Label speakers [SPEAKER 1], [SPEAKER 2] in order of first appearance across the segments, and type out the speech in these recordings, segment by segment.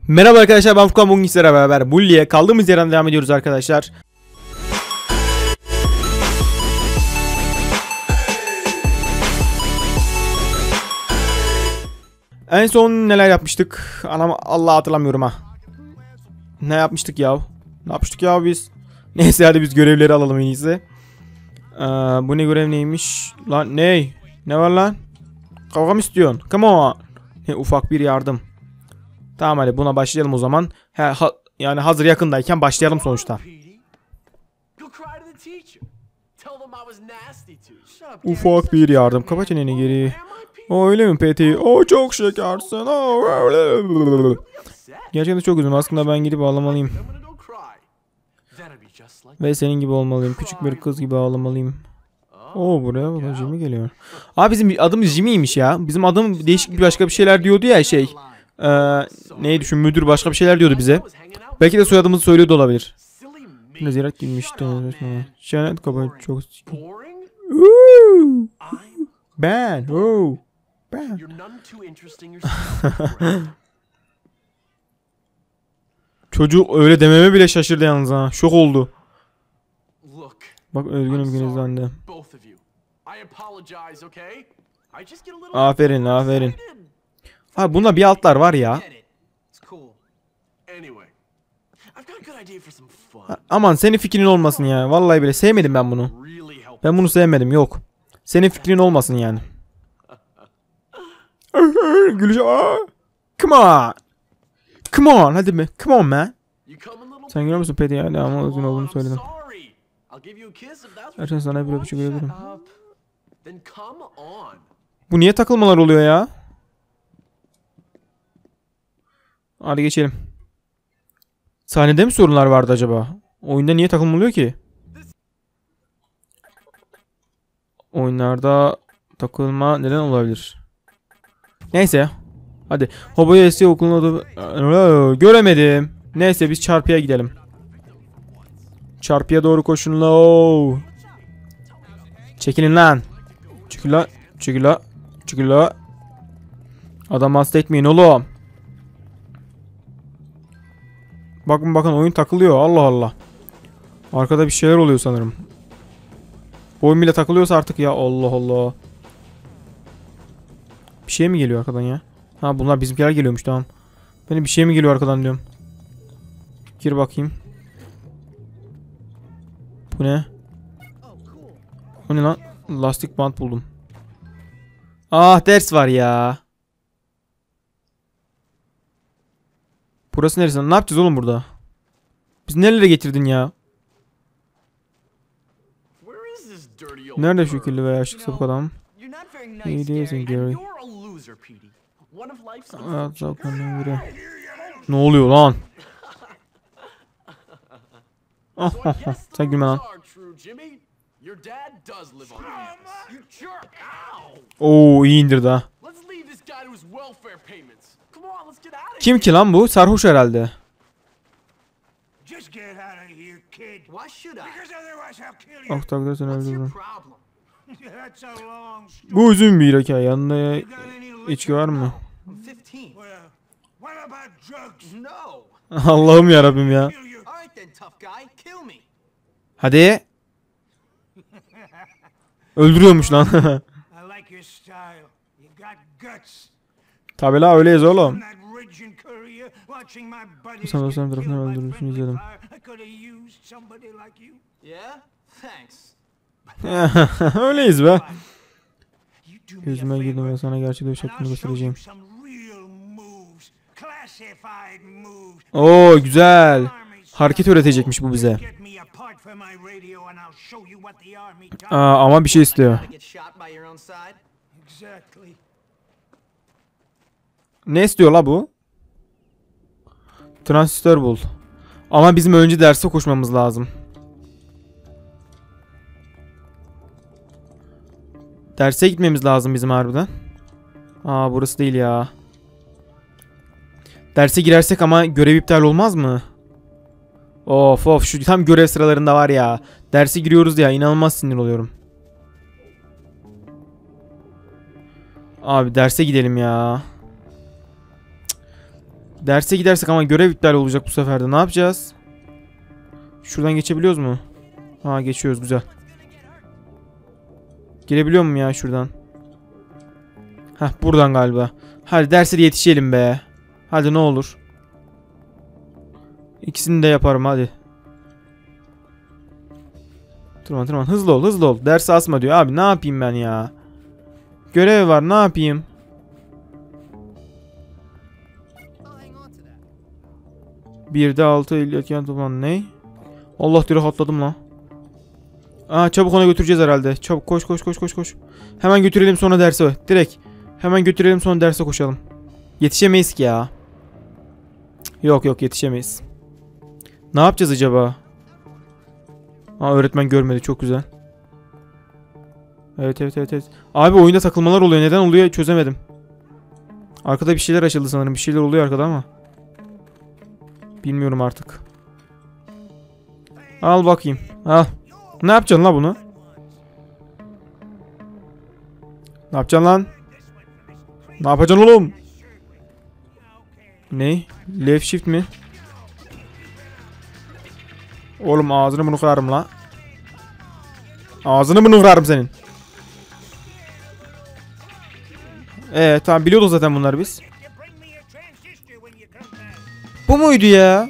[SPEAKER 1] Merhaba arkadaşlar, ben Furkan. Bugün sizlerle beraber Bully'e kaldığımız yerden devam ediyoruz arkadaşlar. En son neler yapmıştık? Anam, Allah hatırlamıyorum ha. Ne yapmıştık ya? Ne yapmıştık ya biz? Neyse, hadi biz görevleri alalım en iyisi. Bu ne, görev neymiş? Lan ne? Ne var lan? Kavga mı istiyorsun? Come on. Ufak bir yardım. Tamam, hadi buna başlayalım o zaman. Yani hazır yakındayken başlayalım sonuçta. Ufak bir yardım. Kapa çeneni geri. O öyle mi Peti? O çok şekersin. Gerçekten çok üzüldüm. Aslında ben gidip ağlamalıyım. Ve senin gibi olmalıyım. Küçük bir kız gibi ağlamalıyım. Oo, buraya bak, Jimmy geliyor. Abi bizim adımız Jimmy'ymiş ya. Bizim adım değişik bir başka bir şeyler diyordu ya şey. Neydi şu müdür, başka bir şeyler diyordu bize. Belki de soyadımızı söylüyordu olabilir. Ne ziyaret girmişti. Janet kapı çok. Ben. Ben. Çocuk öyle dememe bile şaşırdı yalnız ha. Şok oldu. Bak, özgünüm gününüzden de. Aferin, aferin. Abi bunda bir altlar var ya. Aman senin fikrin olmasın ya. Vallahi bile sevmedim ben bunu. Ben bunu sevmedim, yok. Senin fikrin olmasın yani. Güleceğim. Come on. Come on, hadi mi? Come on man. Sen görüyor musun Peti yani, ama uzun olduğunu söyledim. Gerçekten sana bir öpücük verebilirim. Bu niye takılmalar oluyor ya? Hadi geçelim. Sahnede mi sorunlar vardı acaba? Oyunda niye takılmıyor ki? Oyunlarda takılma neden olabilir? Neyse. Hadi. Hoboya Eski okulun adı... Göremedim. Neyse, biz çarpıya gidelim. Çarpıya doğru koşun lo. Çekilin lan. Çekil la. Çekil la. Çekil la. Adam hasta etmeyin oğlum. Bakın oyun takılıyor. Allah Allah. Arkada bir şeyler oluyor sanırım. Bu oyun bile takılıyorsa artık ya, Allah Allah. Bir şey mi geliyor arkadan ya? Ha, bunlar bizimkiler geliyormuş, tamam. Benim bir şey mi geliyor arkadan diyorum. Gir bakayım. Bu ne? Bu ne lan? Lastik bant buldum. Ah, ders var ya. Burası neresi? Ne yapacağız oğlum burada? Biz nerelere getirdin ya? Nerede şu kirli veya şık sapık adam? İyi değilsin Gary. Ne oluyor lan? Sen gülme lan. Oo, iyi indirdi ha. Kim ki lan bu? Sarhoş herhalde. Ah, takdir sen öldürdün. Bu uzun bir hikaye. Yanında içki var mı? Allah'ım yarabbim ya. Hadi. Öldürüyormuş lan. Tabi la, öyleyiz oğlum. Sen dostlarım tarafından öldürülüşünü izledim. Öyleyiz be. Gözüme girdim ve sana gerçek dövüş hakkını göstereceğim. Oo, güzel. Hareket öğretecekmiş bu bize. Ama bir şey istiyor. Ne istiyor la bu? Transistör bul. Ama bizim önce derse koşmamız lazım. Derse gitmemiz lazım bizim harbiden. Burası değil ya. Derse girersek ama görev iptal olmaz mı? Of, şu tam görev sıralarında var ya. Derse giriyoruz ya, inanılmaz sinir oluyorum. Abi derse gidelim ya. Derse gidersek ama görev iptal olacak bu sefer de. Ne yapacağız? Şuradan geçebiliyoruz mu? Ha, geçiyoruz, güzel. Girebiliyor muyum ya şuradan? Heh, buradan galiba. Hadi derse de yetişelim be. Hadi ne olur. İkisini de yaparım hadi. Tırman tırman, hızlı ol hızlı ol. Dersi asma diyor. Abi ne yapayım ben ya? Görev var, ne yapayım? Bir de 6 iletken toplam ne? Allah, direkt atladım lan. Aa, çabuk ona götüreceğiz herhalde. Çabuk koş koş koş koş koş. Hemen götürelim sonra derse. Direkt. Hemen götürelim sonra derse koşalım. Yetişemeyiz ki ya. Yok yok, yetişemeyiz. Ne yapacağız acaba? Aa, öğretmen görmedi, çok güzel. Evet evet evet evet. Abi oyunda takılmalar oluyor. Neden oluyor çözemedim. Arkada bir şeyler açıldı sanırım. Bir şeyler oluyor arkada ama. Bilmiyorum artık. Al bakayım. Al. Ne yapacaksın la bunu? Ne yapacaksın lan? Ne yapacaksın oğlum? Ne? Left shift mi? Oğlum ağzını bunu kırarım la. Ağzını bunu kırarım senin. Tamam, biliyorduk zaten bunları biz. Bu muydu ya?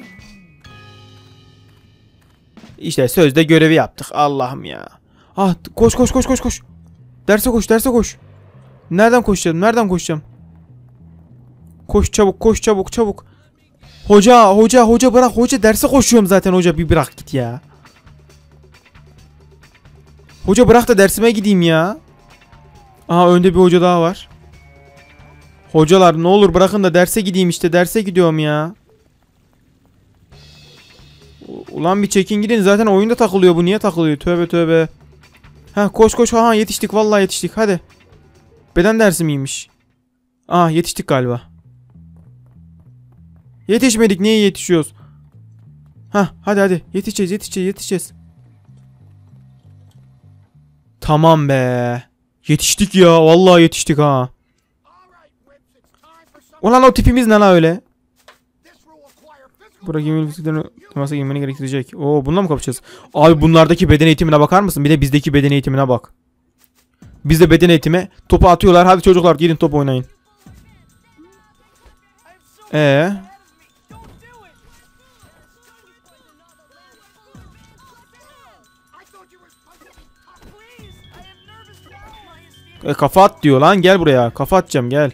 [SPEAKER 1] İşte sözde görevi yaptık. Allah'ım ya. Ah, koş koş koş koş koş. Derse koş, derse koş. Nereden koşacağım? Nereden koşacağım? Koş çabuk, koş çabuk çabuk. Hoca bırak, hoca derse koşuyorum zaten, hoca bir bırak git ya. Hoca bırak da dersime gideyim ya. Aha, önde bir hoca daha var. Hocalar ne olur bırakın da derse gideyim, işte derse gidiyorum ya. Ulan bir çekin gidin, zaten oyunda takılıyor bu, niye takılıyor, tövbe tövbe. Ha, koş koş, aha yetiştik, vallahi yetiştik, hadi. Beden dersi miymiş? Aa, yetiştik galiba. Yetişmedik, niye yetişiyoruz? Ha, hadi hadi yetişeceğiz. Tamam be. Yetiştik ya, vallahi yetiştik ha. Ulan o tipimiz ne la öyle? Buradaki yemin fiziklerini temasa girmeni gerektirecek. Oo, bununla mı kapışacağız? Abi bunlardaki beden eğitimine bakar mısın? Bir de bizdeki beden eğitimine bak. Bizde beden eğitimi, topu atıyorlar. Hadi çocuklar gidin top oynayın. Kafa at diyor lan, gel buraya. Kafa atacağım, gel.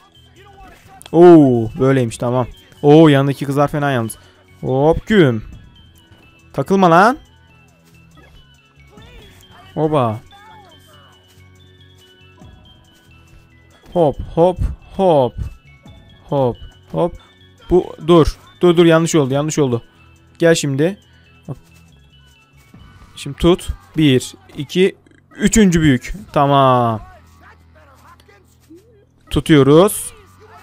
[SPEAKER 1] Oo, böyleymiş, tamam. Oo, yanındaki kızlar fena yalnız. Hop güm. Takılma lan. Oba. Hop hop hop. Hop hop. Bu dur yanlış oldu. Gel şimdi. Şimdi tut. 1 2 3. büyük. Tamam. Tutuyoruz.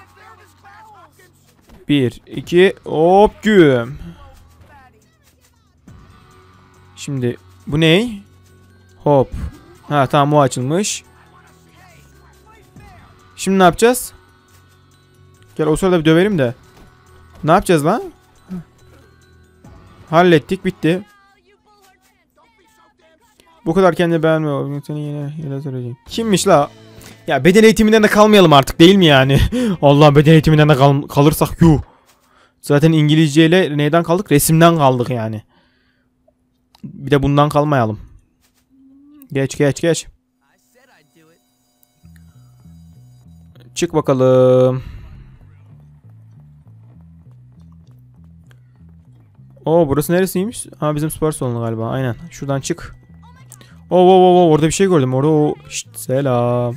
[SPEAKER 1] 1 2 hop güm. Şimdi bu ne? Hop. Ha, tamam, o açılmış. Şimdi ne yapacağız? Gel o sırada bir döverim de. Ne yapacağız lan? Hallettik, bitti. Bu kadar kendini beğenmiyor. Seni yine söyleyeceğim. Kimmiş la? Ya beden eğitiminden de kalmayalım artık, değil mi yani? Allah, beden eğitiminden de kalırsak yuh. Zaten İngilizceyle neyden kaldık? Resimden kaldık yani. Bir de bundan kalmayalım. Geç. Çık bakalım. Oo, burası neresiymiş? Ha, bizim spor salonu galiba. Aynen. Şuradan çık. Oo, orada bir şey gördüm. Orada Şşt, selam.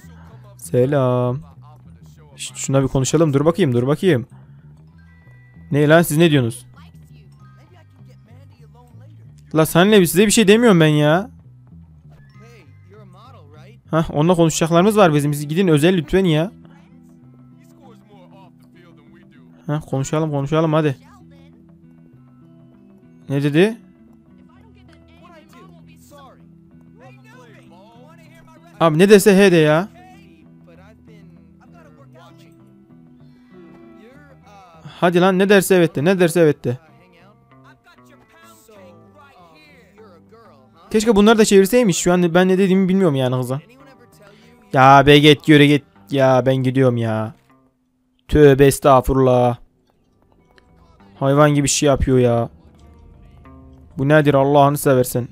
[SPEAKER 1] Şşt, şuna bir konuşalım. Dur bakayım. Ne lan, siz ne diyorsunuz? La senle size bir şey demiyorum ben ya. Hah, onunla konuşacaklarımız var bizim. Siz gidin özel lütfen ya. Hah, konuşalım hadi. Ne dedi? Abi ne dese he de ya. Hadi lan, ne derse evet de, ne derse evet de. Keşke bunları da çevirseymiş. Şu an ben ne dediğimi bilmiyorum yani kıza. Ya be git yürü git. Ya ben gidiyorum ya. Tövbe estağfurullah. Hayvan gibi şey yapıyor ya. Bu nedir Allah'ını seversen.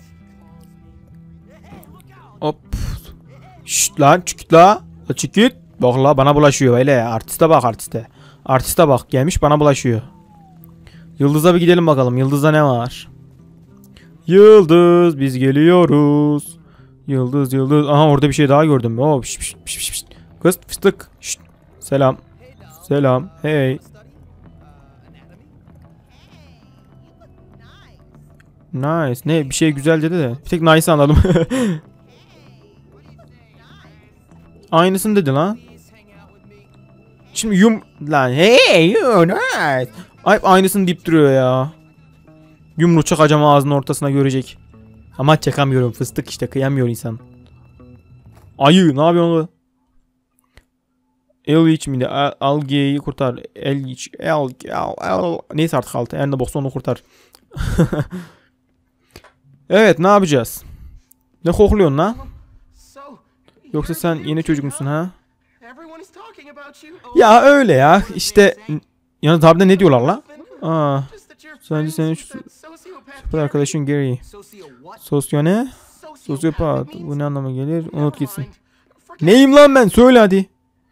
[SPEAKER 1] Hop. Şşt lan çık la. Çık git. Bak la bana bulaşıyor öyle. Artiste bak artiste. Artiste bak gelmiş bana bulaşıyor. Yıldız'a bir gidelim bakalım. Yıldız'da ne var? Yıldız biz geliyoruz. Yıldız yıldız. Aha orada bir şey daha gördüm. Oh, piş, piş, piş, piş. Kız fıstık. Şşt. Selam. Selam. Hey. Nice. Ne bir şey güzel dedi de. Bir tek nice anladım. Aynısını dedi lan. Şimdi lan hey you nice. Ay aynısını deyip duruyor ya. Yumruğu çakacağım ağzının ortasına görecek. Ama çakamıyorum fıstık işte kıyamıyor insan. Ayı ne yapıyorsun? Elviç miydi? Alge'yi kurtar. Elviç. Neyse artık altı. Eline boksa onu kurtar. Evet ne yapacağız? Ne kokluyorsun lan? Yoksa sen yeni çocuk musun ha? Ya öyle ya işte. Yalnız harbiden ne diyorlar la? Aa, sence senin şu süper arkadaşın Gary. Sosyo ne? Sosyopat. Bu ne anlama gelir? Unut gitsin. Neyim lan ben? Söyle hadi.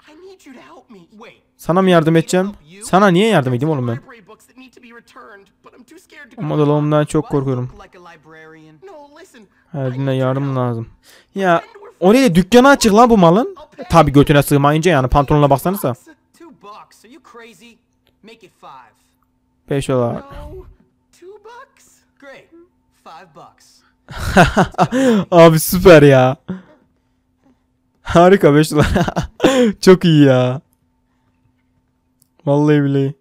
[SPEAKER 1] Sana mı yardım edeceğim? Sana niye yardım edeyim oğlum ben? Ama dolabımdan çok korkuyorum. Her birine yardım lazım. Ya oraya dükkanı açık lan bu malın. Tabi götüne sığmayınca yani pantolonuna baksanıza. 5 dolar. Abi süper ya. Harika 5 dolar. Çok iyi ya. Vallahi billahi.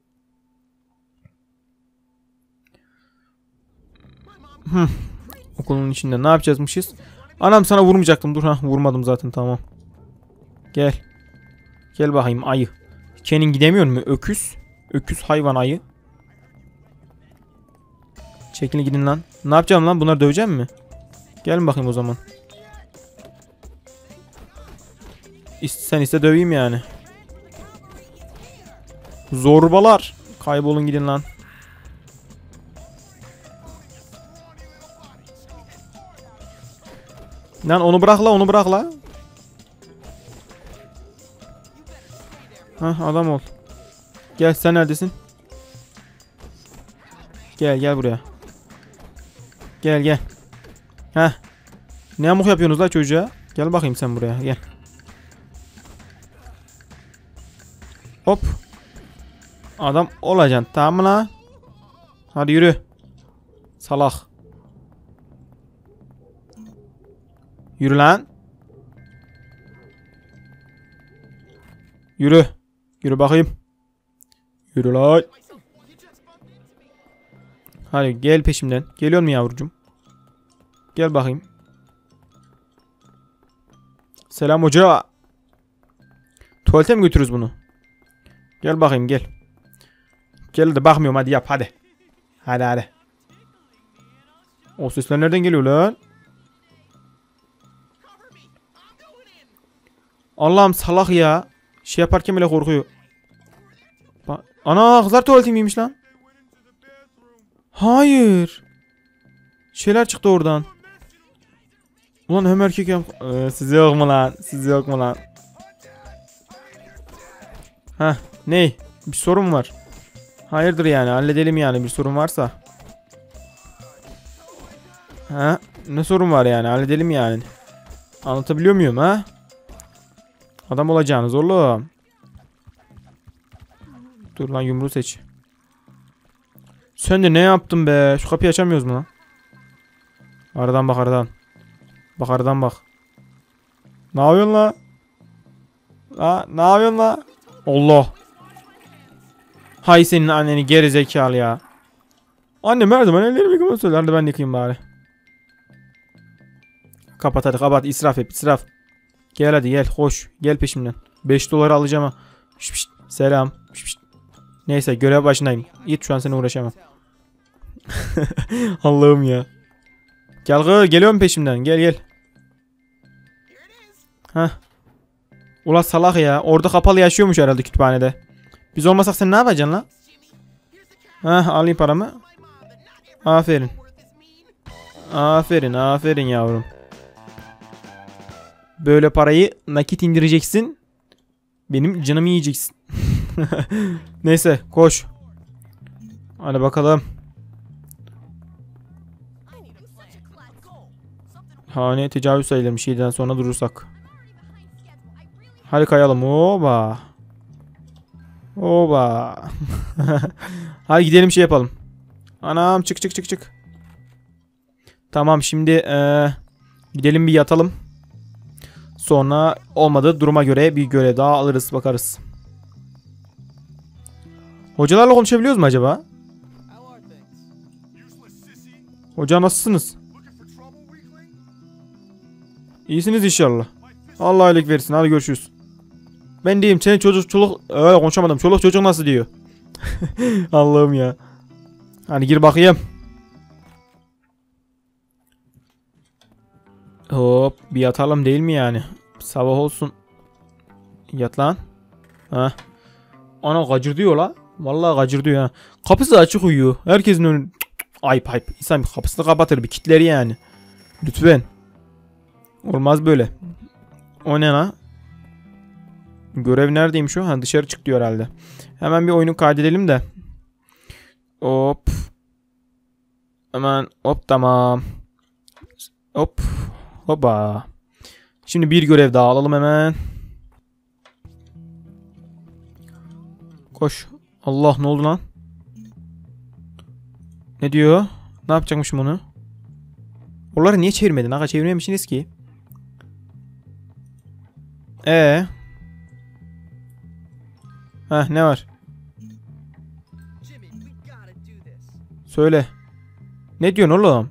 [SPEAKER 1] Okulun içinde ne yapacakmışız? Anam sana vurmayacaktım. Dur ha vurmadım zaten tamam. Gel. Gel bakayım ayı. Kendin gidemiyor mu? Öküz. Öküz hayvan ayı. Çekilin gidin lan. Ne yapacağım lan? Bunları döveceğim mi? Gelin bakayım o zaman. Sen iste döveyim yani. Zorbalar. Kaybolun gidin lan. Lan onu bırak la onu bırak la. Hah adam ol. Gel sen neredesin? Gel buraya. Gel. Heh. Ne yamuk yapıyorsunuz la çocuğa? Gel bakayım sen buraya gel. Hop. Adam olacaksın tamam mı la? Hadi yürü. Salak. Yürü lan. Yürü. Yürü bakayım. Yürü lan. Hadi gel peşimden. Geliyor mu yavrucum? Gel bakayım. Selam hoca. Tuvalete mi götürürüz bunu? Gel bakayım gel. Gel de bakmıyorum hadi yap hadi. Hadi. O sesler nereden geliyor lan? Allah'ım salak ya. Şey yaparken bile korkuyor. Ana kızlar tuvaleti miymiş lan? Hayır. Şeyler çıktı oradan. Ulan hem erkek hem... siz yok mu lan? Siz yok mu lan? Heh ney? Bir sorun var. Hayırdır yani halledelim yani bir sorun varsa. Ha? Ne sorun var yani halledelim yani. Anlatabiliyor muyum ha? Adam olacağınız oğlum. Dur lan yumruğu seç. Sen de ne yaptın be? Şu kapıyı açamıyoruz mu lan? Aradan bak aradan. Bak aradan bak. Ne yapıyorsun la? Ne yapıyorsun la? Allah. Hay senin anneni geri zekalı ya. Annem her zaman ellerimi yıkamayı söylerdi ben yıkayayım bari. Kapat hadi kapat israf et israf. Gel hadi gel koş. Gel peşimden. 5 doları alacağım ha. Şişt, selam. Şişt. Neyse görev başındayım. Git şu an seninle uğraşamam. Allah'ım ya. Geliyorum peşimden. Gel. Heh. Ula salak ya. Orada kapalı yaşıyormuş herhalde kütüphanede. Biz olmasak sen ne yapacaksın lan? Heh, alayım paramı. Aferin. Aferin yavrum. Böyle parayı nakit indireceksin. Benim canımı yiyeceksin. Neyse koş. Hadi bakalım. Hane tecavüz sayılırmış 7'den sonra durursak. Hadi kayalım. Oba. Hadi gidelim şey yapalım. Anam çık. Tamam şimdi gidelim bir yatalım. Sonra olmadı duruma göre bir görev daha alırız bakarız. Hocalarla konuşabiliyoruz mu acaba? Hoca nasılsınız? İyisiniz inşallah. Allah iyilik versin. Hadi görüşürüz. Ben diyeyim senin çoluk öyle konuşamadım. Çoluk çocuk nasıl diyor? Allah'ım ya. Hadi gir bakayım. Hop bir yatalım değil mi yani? Sabah olsun. Yat lan. Ha. Ana gacır diyor la. Vallahi gacır diyor ha. Kapısı açık uyuyor. Herkesin önü. Ayıp. İnsan bir kapısını kapatır bir kilitleri yani. Lütfen. Olmaz böyle. O ne la? Görev neredeymiş o? Ha dışarı çık diyor herhalde. Hemen bir oyunu kaydedelim de. Hop. Hemen hop tamam. Hop. Hopa. Şimdi bir görev daha alalım hemen. Koş. Allah ne oldu lan? Ne diyor? Ne yapacakmışım onu? Oraları niye çevirmedin? Aga çevirmemişsiniz ki. Heh ne var? Söyle. Ne diyorsun oğlum?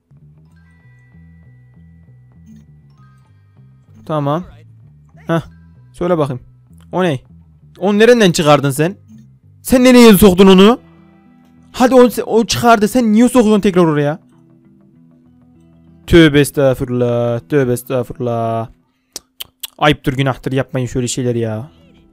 [SPEAKER 1] Tamam. Heh. Söyle bakayım. O ne? Onu nereden çıkardın sen? Sen nereye soktun onu? Hadi o çıkardı. Sen niye sokuyorsun tekrar oraya? Tövbe estağfurullah. Ayıptır günahtır yapmayın şöyle şeyler ya.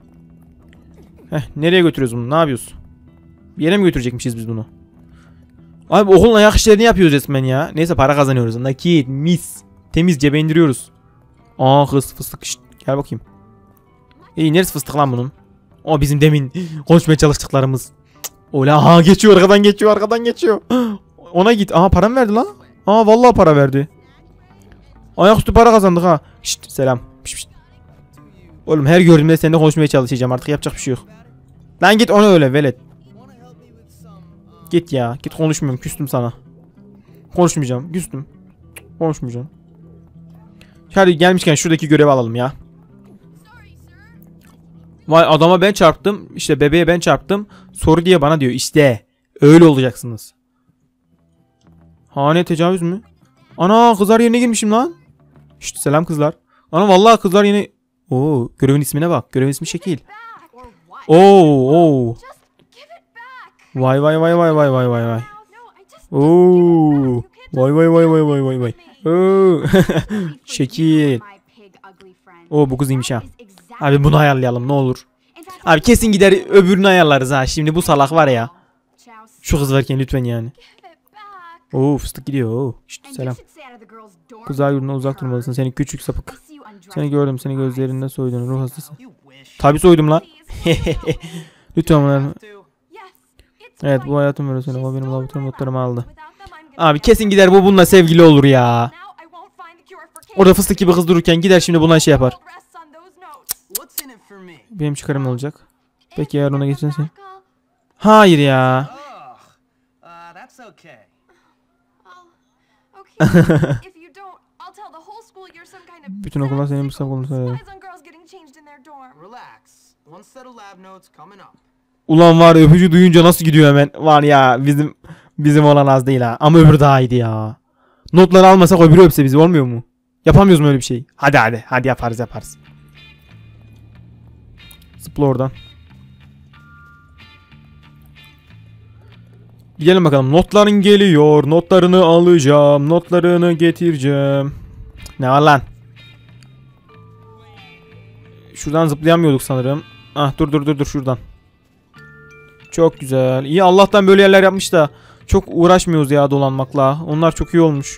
[SPEAKER 1] Nereye götürüyoruz bunu? Ne yapıyoruz? Bir yere mi götürecekmişiz biz bunu? Abi okulun ayak işlerini yapıyoruz resmen ya. Neyse para kazanıyoruz. Nakit mis. Temiz cebe indiriyoruz. Aa kız fıstık. Şişt, gel bakayım. İyi neresi fıstık lan bunun? O bizim demin konuşmaya çalıştıklarımız. Ola aha geçiyor arkadan geçiyor. Ona git. Aha para mı verdi lan? Aa vallahi para verdi. Ayaküstü para kazandık ha. Şşt selam. Şşt. Oğlum her gördüğümde seninle konuşmaya çalışacağım artık yapacak bir şey yok. Lan git onu öyle velet. Git ya git konuşmuyorum küstüm sana. Konuşmayacağım küstüm. Konuşmayacağım. Hadi gelmişken şuradaki görevi alalım ya. Vay adama ben çarptım. İşte bebeğe ben çarptım. Soru diye bana diyor. İşte öyle olacaksınız. Hane tecavüz mü? Ana kızlar yerine girmişim lan. Şşt selam kızlar. Ana vallahi kızlar yine. Oo görevin ismine bak. Görevin ismi şekil. Oo. Vay. Oo. Vay. Oo. Şekil. Oo bu kız iyiymiş ha. Abi bunu ayarlayalım ne olur. Abi kesin gider öbürünü ayarlarız ha. Şimdi bu salak var ya. Şu kız varken lütfen yani. Oo fıstık gidiyor. Oo. Şşt, selam. Kızlar yurduna uzak durmalısın. Seni küçük sapık. Seni gördüm. Seni gözlerinden soydun. Ruh hastası. Tabi soydum lan. Lütfen bunlar. Evet bu hayatım böyle seni. O benim laboratuvar notlarımı aldı. Abi kesin gider bu bununla sevgili olur ya. Orada fıstık gibi kız dururken gider şimdi buna şey yapar. Benim çıkarım olacak. Peki eğer ona geçersen. Hayır ya. Bütün okullar senin bir savunma söyler. Ulan var ya öpücü duyunca nasıl gidiyor hemen. Var ya bizim olan az değil ha. Ama öbürü daha iyiydi ya. Notları almasak öbürü öpse bizi olmuyor mu? Yapamıyoruz mu öyle bir şey? Hadi yaparız. Zıpla oradan. Gidelim bakalım. Notların geliyor. Notlarını alacağım. Notlarını getireceğim. Ne var lan? Şuradan zıplayamıyorduk sanırım. Ah dur şuradan. Çok güzel. İyi, Allah'tan böyle yerler yapmış da çok uğraşmıyoruz ya dolanmakla. Onlar çok iyi olmuş.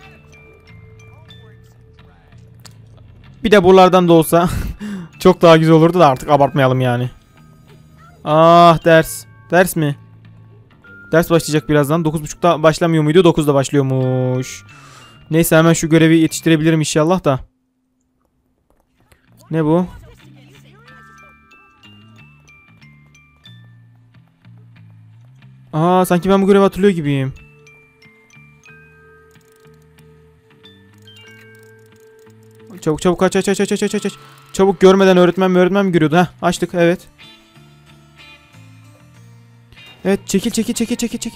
[SPEAKER 1] Bir de buralardan da olsa çok daha güzel olurdu da artık abartmayalım yani. Ah ders. Ders mi? Ders başlayacak birazdan. 9.30'da başlamıyor muydu? 9'da başlıyormuş. Neyse hemen şu görevi yetiştirebilirim inşallah da. Ne bu? Aa sanki ben bu görevi hatırlıyor gibiyim. Çabuk aç. Çabuk, görmeden öğretmen mi görüyordu? Heh, açtık evet. Evet, çekil.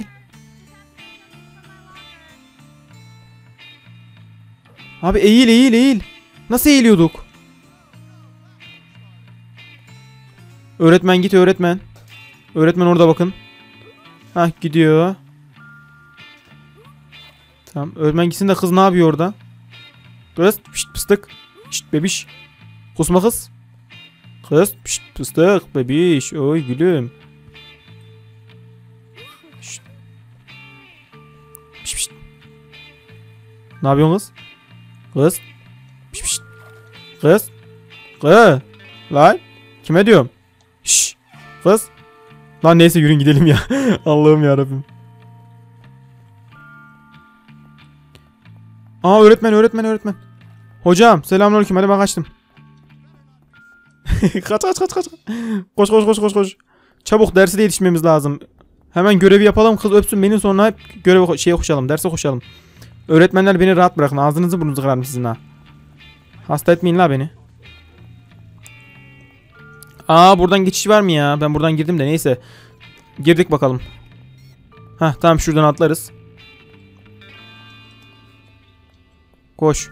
[SPEAKER 1] Abi eğil. Nasıl eğiliyorduk? Öğretmen git öğretmen. Öğretmen orada bakın. Hah gidiyor. Tamam, öğretmen gitsin de kız ne yapıyor orada? Kız pişt pıstık. Şşt bebiş. Kusma kız. Kız pişt pıstık bebiş. Oy gülüm. Şşt. Pişt pişt. Ne yapıyorsun kız? Kız. Pişt pişt. Kız. Kız. Lan. Kime diyorum? Şşş. Kız. Lan neyse yürüyün gidelim ya. Allah'ım yarabbim. Aa öğretmen. Hocam selamünaleyküm, hadi ben kaçtım. Kaç. Koş. Çabuk derse de yetişmemiz lazım. Hemen görevi yapalım, kız öpsün beni, sonra hep göreve koşalım, derse koşalım. Öğretmenler beni rahat bırakın, ağzınızı burnunuzu kırarım sizin ha. Hasta etmeyin la beni. Aa buradan geçiş var mı ya? Ben buradan girdim de neyse. Girdik bakalım. Hah tamam, şuradan atlarız. Koş.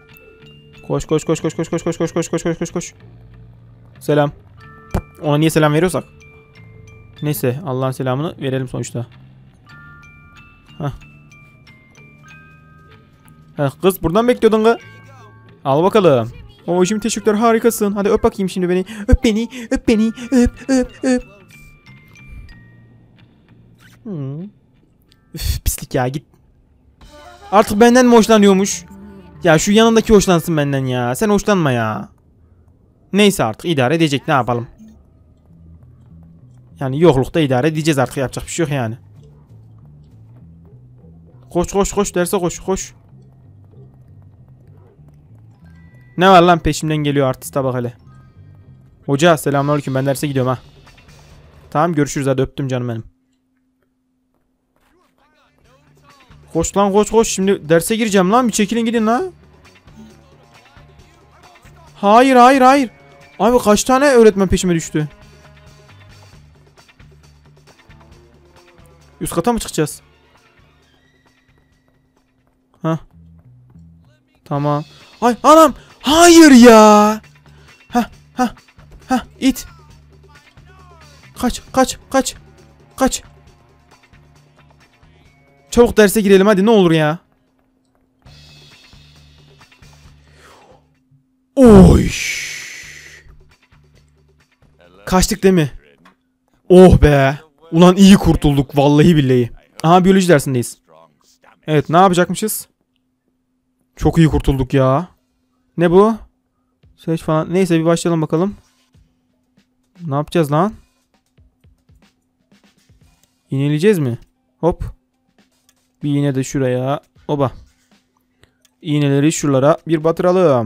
[SPEAKER 1] Koş. Selam. Ona niye selam veriyorsak? Neyse, Allah'ın selamını verelim sonuçta. Hah. Kız buradan bekliyordun kız. Al bakalım. O şimdi teşekkürler, harikasın. Hadi öp bakayım şimdi beni. Öp beni. Öp. Üf, pislik ya, git. Artık benden mi hoşlanıyormuş? Ya şu yanındaki hoşlansın benden ya. Sen hoşlanma ya. Neyse artık idare edecek, ne yapalım. Yani yoklukta idare edeceğiz artık, yapacak bir şey yok yani. Koş derse koş. Ne var lan, peşimden geliyor artiste bak hele. Hoca selamünaleyküm, ben derse gidiyorum ha. Tamam görüşürüz, hadi öptüm canım benim. Koş lan koş, şimdi derse gireceğim lan, bir çekilin gidin lan. Hayır. Abi kaç tane öğretmen peşime düştü. Üst kata mı çıkacağız? Hah. Tamam. Ay anam. Hayır ya. Hah. İt. Kaç. Çabuk derse girelim hadi, ne olur ya. Oy. Kaçtık değil mi? Oh be. Ulan iyi kurtulduk vallahi billahi. Aha biyoloji dersindeyiz. Evet, ne yapacakmışız? Çok iyi kurtulduk ya. Ne bu? Seç falan. Neyse bir başlayalım bakalım. Ne yapacağız lan? İğneleyeceğiz mi? Hop. Bir iğne de şuraya. Oba. İğneleri şuralara bir batıralım.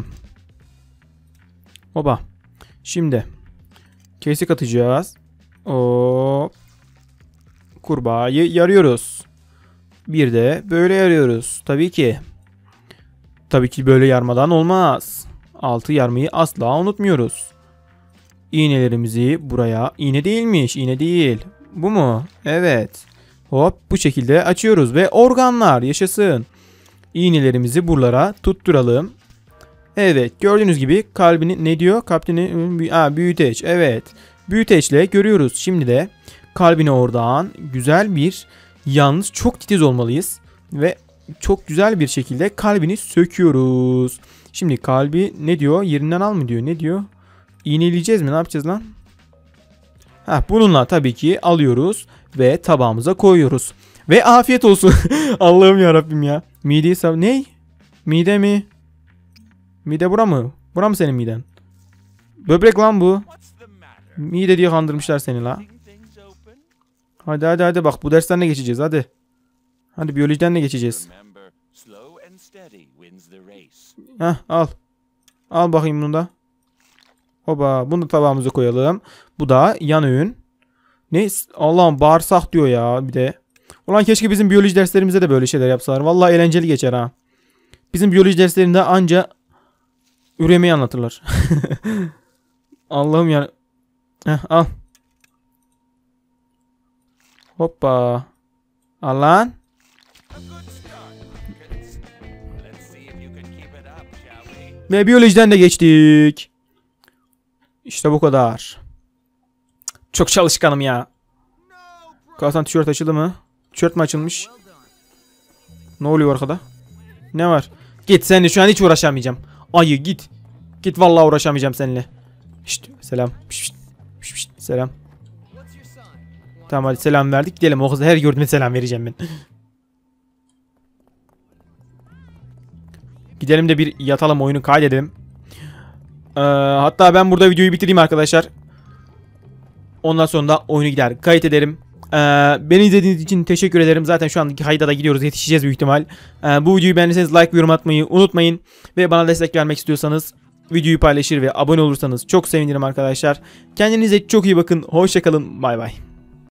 [SPEAKER 1] Oba. Şimdi. Kesik atacağız. Hop. Kurbağayı yarıyoruz. Bir de böyle yarıyoruz. Tabii ki. Tabii ki böyle yarmadan olmaz. Altı yarmayı asla unutmuyoruz. İğnelerimizi buraya. İğne değilmiş. İğne değil. Bu mu? Evet. Hop bu şekilde açıyoruz ve organlar yaşasın. İğnelerimizi buralara tutturalım. Evet gördüğünüz gibi kalbini ne diyor? Kalbini büyüteç. Evet. Büyüteçle görüyoruz. Şimdi de kalbini oradan güzel bir Yalnız çok titiz olmalıyız. Ve çok güzel bir şekilde kalbini söküyoruz. Şimdi kalbi ne diyor? Yerinden al mı diyor? Ne diyor? İğneleyeceğiz mi? Ne yapacağız lan? Bununla tabii ki alıyoruz ve tabağımıza koyuyoruz. Ve afiyet olsun. Allah'ım yarabbim ya. Mideyi ne? Mide mi? Mide bura mı? Bura mı senin miden? Böbrek lan bu. Mide diye kandırmışlar seni la. Hadi bak bu dersten ne geçeceğiz hadi. Hadi biyolojiden ne geçeceğiz? Al. Al bakayım bunu da. Hoba bunu da tabağımıza koyalım. Bu da yan öğün. Ne? Allah'ım bağırsak diyor ya bir de. Ulan keşke bizim biyoloji derslerimize de böyle şeyler yapsalar. Vallahi eğlenceli geçer ha. Bizim biyoloji derslerinde anca üremeyi anlatırlar. Allah'ım ya. Al. Hoppa. Al lan. Ve biyolojiden de geçtik. İşte bu kadar. Çok çalışkanım ya. Kalsan tişört açıldı mı? Tişört mü açılmış? Ne oluyor arkada? Ne var? Git seninle şu an hiç uğraşamayacağım. Ayı git. Git vallahi uğraşamayacağım seninle. Şşt, selam. Şşt, selam. Tamam hadi selam verdik gidelim. O kıza her gördüğümde selam vereceğim ben. Gidelim de bir yatalım oyunu kaydedelim. Hatta ben burada videoyu bitireyim arkadaşlar. Ondan sonra da oyunu gider kayıt ederim. Beni izlediğiniz için teşekkür ederim. Zaten şu andaki kayda da gidiyoruz. Yetişeceğiz büyük ihtimal. Bu videoyu beğendiyseniz like ve yorum atmayı unutmayın. Ve bana destek vermek istiyorsanız videoyu paylaşır ve abone olursanız çok sevinirim arkadaşlar. Kendinize çok iyi bakın. Hoşça kalın. Bay bay.